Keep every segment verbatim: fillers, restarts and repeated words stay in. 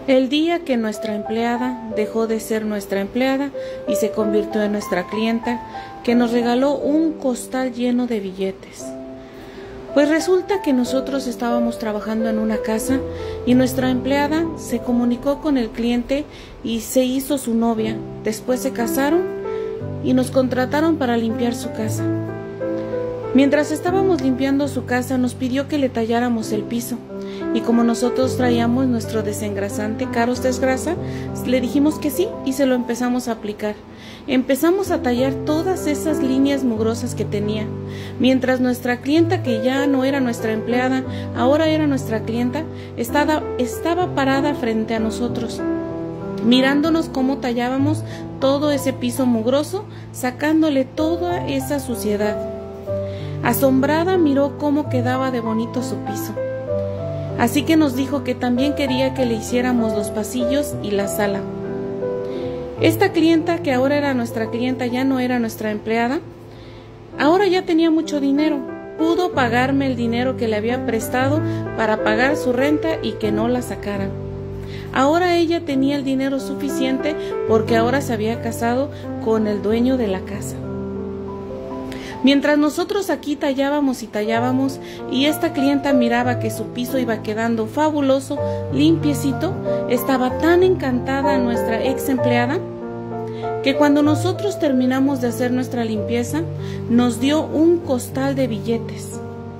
El día que nuestra empleada dejó de ser nuestra empleada y se convirtió en nuestra clienta, que nos regaló un costal lleno de billetes. Pues resulta que nosotros estábamos trabajando en una casa y nuestra empleada se comunicó con el cliente y se hizo su novia. Después se casaron y nos contrataron para limpiar su casa. Mientras estábamos limpiando su casa, nos pidió que le talláramos el piso. Y como nosotros traíamos nuestro desengrasante Caros Desgrasa, le dijimos que sí y se lo empezamos a aplicar. Empezamos a tallar todas esas líneas mugrosas que tenía. Mientras nuestra clienta, que ya no era nuestra empleada, ahora era nuestra clienta, estaba, estaba parada frente a nosotros, mirándonos cómo tallábamos todo ese piso mugroso, sacándole toda esa suciedad. Asombrada miró cómo quedaba de bonito su piso. Así que nos dijo que también quería que le hiciéramos los pasillos y la sala. Esta clienta, que ahora era nuestra clienta, ya no era nuestra empleada, ahora ya tenía mucho dinero. Pudo pagarme el dinero que le había prestado para pagar su renta y que no la sacaran. Ahora ella tenía el dinero suficiente porque ahora se había casado con el dueño de la casa. Mientras nosotros aquí tallábamos y tallábamos y esta clienta miraba que su piso iba quedando fabuloso, limpiecito, estaba tan encantada nuestra ex empleada que cuando nosotros terminamos de hacer nuestra limpieza nos dio un costal de billetes.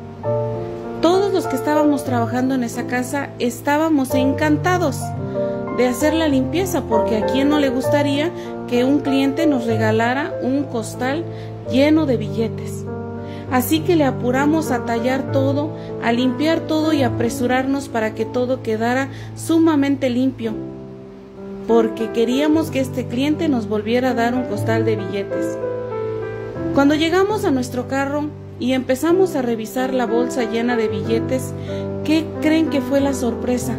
Todos los que estábamos trabajando en esa casa estábamos encantados de hacer la limpieza, porque a quién no le gustaría que un cliente nos regalara un costal lleno de billetes. Así que le apuramos a tallar todo, a limpiar todo y apresurarnos para que todo quedara sumamente limpio, porque queríamos que este cliente nos volviera a dar un costal de billetes. Cuando llegamos a nuestro carro y empezamos a revisar la bolsa llena de billetes, ¿qué creen que fue la sorpresa?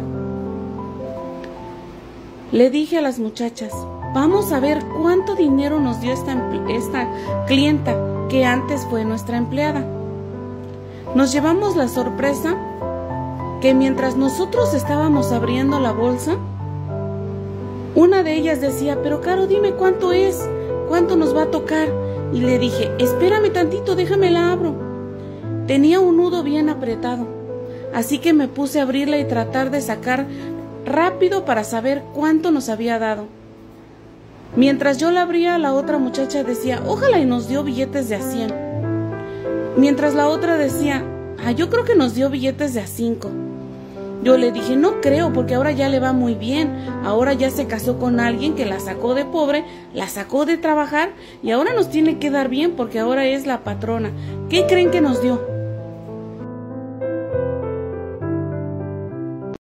Le dije a las muchachas: vamos a ver cuánto dinero nos dio esta, esta clienta que antes fue nuestra empleada. Nos llevamos la sorpresa que mientras nosotros estábamos abriendo la bolsa, una de ellas decía: pero Caro, dime cuánto es, cuánto nos va a tocar. Y le dije: espérame tantito, déjame la abro. Tenía un nudo bien apretado, así que me puse a abrirla y tratar de sacar rápido para saber cuánto nos había dado. Mientras yo la abría, la otra muchacha decía: ojalá y nos dio billetes de a cien. Mientras la otra decía: ah, yo creo que nos dio billetes de a cinco. Yo le dije: no creo, porque ahora ya le va muy bien. Ahora ya se casó con alguien que la sacó de pobre, la sacó de trabajar y ahora nos tiene que dar bien porque ahora es la patrona. ¿Qué creen que nos dio?